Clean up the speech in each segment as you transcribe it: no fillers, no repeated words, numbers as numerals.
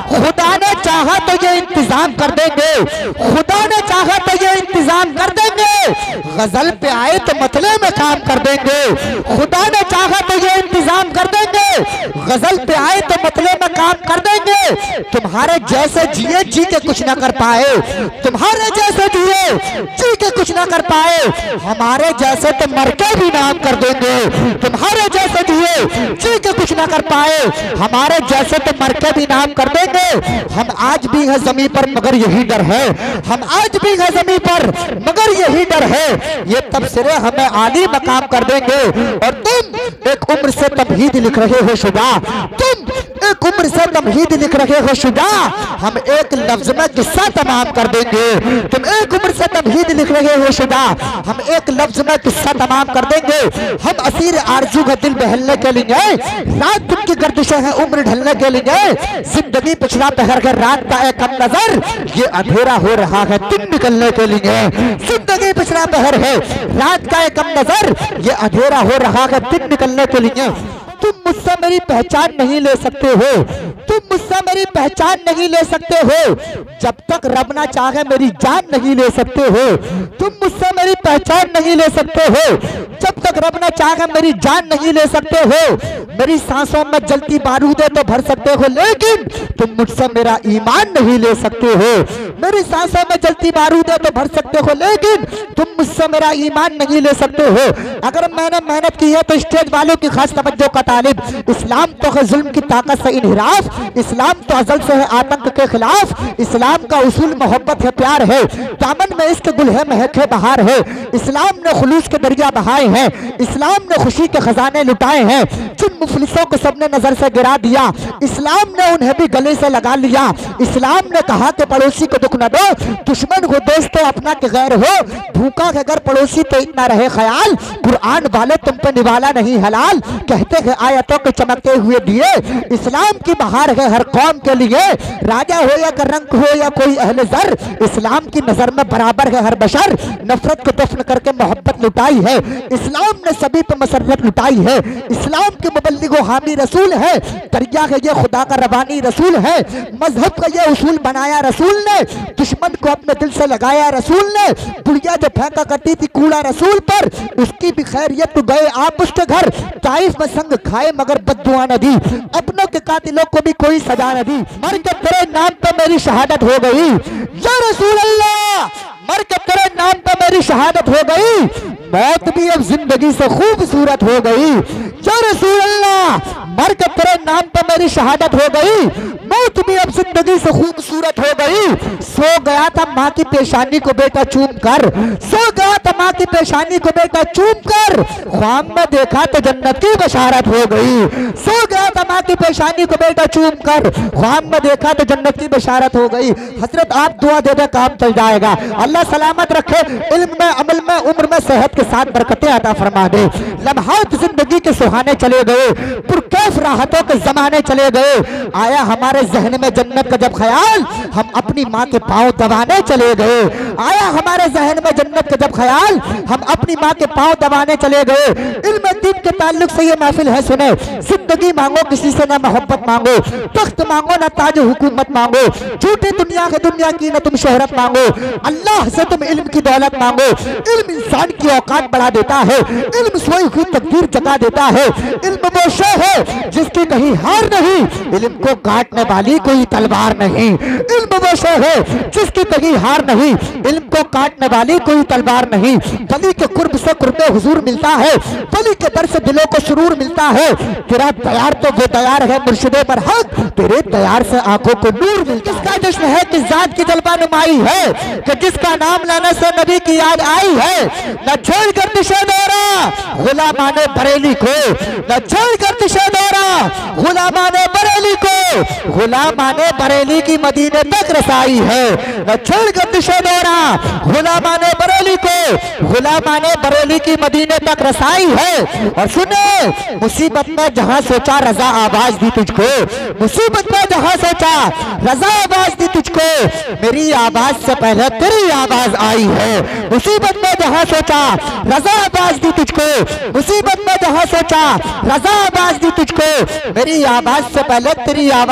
खुदा ने चाहा तो ये इंतजाम कर देंगे, खुदा ने चाहा तो ये इंतजाम कर देंगे। गजल पे आए तो मतले में काम कर देंगे, खुदा ने चाहा तो ये इंतजाम कर देंगे। गजल पे आए तो मतले में काम कर देंगे। तुम्हारे जैसे जिए जी के कुछ ना कर पाए, तुम्हारे जैसे जिए जी के कुछ ना कर पाए, हमारे जैसे तो मर के भी नाम कर देंगे। तुम्हारे जैसे जिए जी के कुछ ना कर पाए, हमारे जैसे तो मर के भी नाम कर देंगे। हम आज भी हैं जमीन पर मगर यही डर है, हम आज भी हैं जमीन पर मगर यही डर है। ये तबसरे हमें आली मकाम कर देंगे। और तुम एक उम्र से तमहीद लिख रहे हो शुजा, तुम एक उम्र से तमहीद लिख रहे हो शुजा, हम एक लफ्ज में किस्सा तमाम कर देंगे। तुम एक उम्र से तमहीद लिख रहे हो शुजा, हम एक लफ्ज में किस्सा तमाम कर देंगे। हम असीर आरजू का दिल बहलने के लिए, रात दिन की गर्दिशें हैं उम्र ढलने के लिए। जिंदगी पिछड़ा पहर के रात का एक कम नजर, ये अंधेरा हो रहा है दिन निकलने के लिए। जिंदगी पिछड़ा पहर है रात का एक कम नजर, ये अंधेरा हो रहा है दिन निकलने के लिए। तुम मुझसे मेरी पहचान नहीं ले सकते हो, तुम मुझसे मेरी पहचान नहीं ले सकते हो, जब तक रब ना चाहे मेरी जान नहीं ले सकते हो। तुम मुझसे मेरी पहचान नहीं ले सकते हो, जब तक रब ना चाहे मेरी जान नहीं ले सकते हो। मेरी सांसों में जलती बारूद है तो भर सकते हो, लेकिन तुम मुझसे मेरा ईमान नहीं ले सकते हो। मेरी सांसों में जलती बारूद है तो भर सकते हो, लेकिन तुम मुझसे मेरा ईमान नहीं ले सकते हो। अगर मैंने मेहनत की है तो स्टेज वालों की खास तवज्जो का तालिब। इस्लाम तो है जुल्म की ताकत से इनहिराफ, इस्लाम तो अजल से है आतंक के खिलाफ। इस्लाम का उसूल मोहब्बत है, प्यार है, दामन में इसके गुल है, महक बहार है। इस्लाम ने खुलूस के दरिया बहाए हैं, इस्लाम ने खुशी के खजाने लुटाए हैं। जिन मुफलिसों को सबने नजर से गिरा दिया, इस्लाम ने उन्हें भी गले से लगा लिया। इस्लाम ने कहा कि पड़ोसी को दुख न दो, दुश्मन को दोस्त तो अपना के गैर हो। भूखा के घर पड़ोसी तो इतना रहे ख्याल, कुरान वाले तुम पे निवाला नहीं हलाल। कहते हैं आयतों के चमकते हुए दिए, इस्लाम की बहार है हर कौम के लिए। राजा हो या करंक हो या कोई अहले ज़र, इस्लाम की नजर में बराबर है हर बशर। नफरत को दफन करके मोहब्बत लुटाई है, इस्लाम ने सभी पे मसरत लुटाई है। इस्लाम के मुबल्लिगो हामी रसूल है, दरिया है ये खुदा का रबानी रसूल है। मजहब का ये उसूल बनाया रसूल ने, दुश्मन को अपने दिल से लगाया रसूल ने। बुढ़िया जो फेंका करती थी कूड़ा रसूल पर, उसकी भी खैरियत तो गए आप उसके घर। ताइफ में संग खाए मगर बद्दुआ न दी, अपनों के कातिलों को भी कोई सजा न दी। मर के तेरे नाम पे मेरी शहादत हो गई या रसूल अल्लाह, मर के तेरे नाम पे मेरी शहादत हो गई। मौत भी अब जिंदगी से खूबसूरत हो गई या रसूल अल्लाह, मर के तेरे नाम पे मेरी शहादत हो गई। मौत भी अब जिंदगी से खूबसूरत हो गई। सो गया था माँ की पेशानी को बेटा चूम कर, सो गया था माँ की पेशानी को बेटा चूम कर। ख्वाब में देखा तो जन्नत की बशारत हो गई। सो गया था माँ की पेशानी को बेटा चूम कर, ख्वाब में देखा तो जन्नत की बशारत हो गई। हजरत आप दुआ दे दे काम चल जाएगा। अल्लाह सलामत रखे, इल्म में अमल में उम्र में सेहत के साथ बरकतें अता फरमा दे। लम्हात जिंदगी के सुहाने चले गए, पुरकैफ राहतों के जमाने चले गए। आया हमारे जहन में जन्नत का जब ख्याल, हम अपनी माँ के पाँव दबाने चले गए। आया हमारे जहन में जन्नत का जब ख्याल, हम अपनी माँ के पाँव दबाने चले गए। इल्म दीन के ताल्लुक से ये महफिल है सुने, जिंदगी मांगो किसी से ना मोहब्बत मांगो, तख्त मांगो ना ताज हुकूमत मांगो, झूठी दुनिया के दुनिया की ना तुम शोहरत मांगो, अल्लाह से तुम इल्म की दौलत मांगो। इल्म इंसान की औकात बढ़ा देता है, इल्म सोई हुई तकदीर जगा देता है। इल्म वो शे है जिसकी कहीं हार नहीं, इल्म को काटने वाली कोई तलवार नहीं। इल्म वो शे है जिसकी कहीं हार नहीं, इल्म को काटने वाली कोई तलवार नहीं। वली के कुर्ब से कुर्बे हुजूर मिलता है, वली के दर से दिलों को सुरूर मिलता है। तेरा दयार तो वो दयार है मुर्शिदे पर हक, तेरे दयार से आंखों को नूर मिलता है। किसका जश्न है, किस जात की जलवा नुमाई है कि जिसका नाम लेने से नबी की याद आई है। न छोड़ कर दिशा दौरा गुलामाने बरेली को, न छोड़ कर दिशा दौरा गुलामाने बरेली को, गुलामाने बरेली की मदीने तक रसाई है। न छोड़ कर दिशा दौरा गुलामाने बरेली को, गुलामाने बरेली की मदीने तक रसाई है। और सुने, मुसीबत में जहां सोचा रजा आवाज दी तुझको, मुसीबत में जहां सोचा रजा आवाज दी तुझको, मेरी आवाज से पहले तेरी आवाज आई है। मुसीबत में जहां सोचा रजा आवाज दी तुझको, मुसीबत में जहां सोचा रजा आवाज दी तुझको, मेरी आवाज से पहले तेरी आवाज आई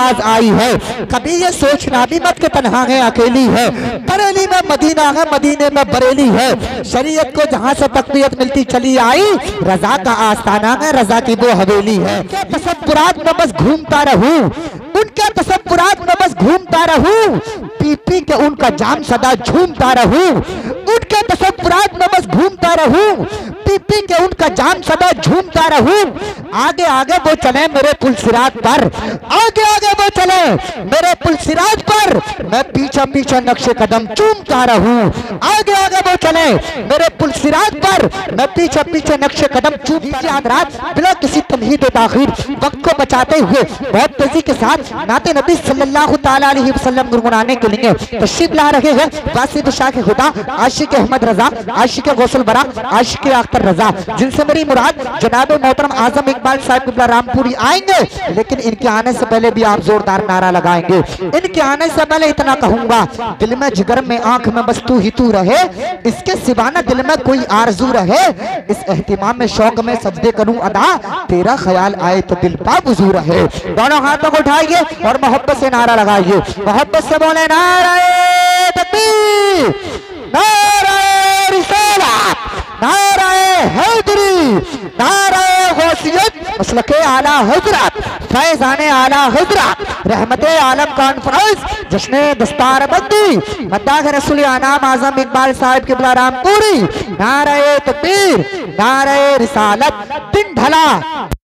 अकेली है। कभी ये सोचना भी मत के तन्हा है अकेली है। बरेली में मदीना है, मदीने में बरेली है। शरीयत को जहाँ से तकबीयत मिलती चली आई, रजा का आस्थाना है, रजा की वो हवेली है। तसव्वुरात में बस घूमता रहूं, उनके तसव्वुरात में बस घूमता रहूं, पी पी के उनका जाम सदा झूमता रहूं, उनके तसव्वुरात में बस घूमता रहूं, पी पी के उनका जाम सदा झूमता रहूं। आगे आगे वो चले मेरे पुलसिरात पर, आगे आगे वो चले मेरे पुलसिरात पर, मैं पीछे पीछे नक्शे कदम चूमता रहूं। आगे आगे वो चले मेरे पुलसिरात पर, मैं पीछे पीछे नक्शे कदम चूमता। हज़रात बिना किसी तमहीद व ताखीर वक्त को बचाते हुए बहुत तेजी के साथ नाते नबी सल्लल्लाहु ताला अलैहि वसल्लम गुनगुनाने के लिए तशरीफ ला रहे हैं वासिद शाह के खुदा आशिक अहमद रजा, आशिक गौसुल बरा, आशिक अख्तर रजा, जिनसे मेरी मुराद जनाब मोहतरम आजम इकबाल साहब क़िबला रामपुरी आएंगे। लेकिन इनके आने से पहले भी आप जोरदार नारा लगाएंगे। इनके आने से पहले इतना कहूंगा, दिल में जिगर में आंख में बस तू ही तू रहे, इसके सिवा न दिल में कोई आरजू रहे। इस एहतिमाम में शौक में सजदे करूं अदा, तेरा ख्याल आए तो दिल पा बुजू रहे। दोनों हाथों को उठाइए और मोहब्बत से नारा लगाइए, मोहब्बत से बोले नारे तकबीर, नारे रिसालत, नारे हैदरी, नारे गौसियत, मसलके आला हजरत, फैज़ाने आला हजरत, रहमते आलम कॉन्फ्रेंस, जश्न दस्तार बंदी, मद्दाह रसूल आनाम आजम इकबाल साहब क़िबला रामपुरी। नारे तकबीर, नारे रिसालत, दिन ढला।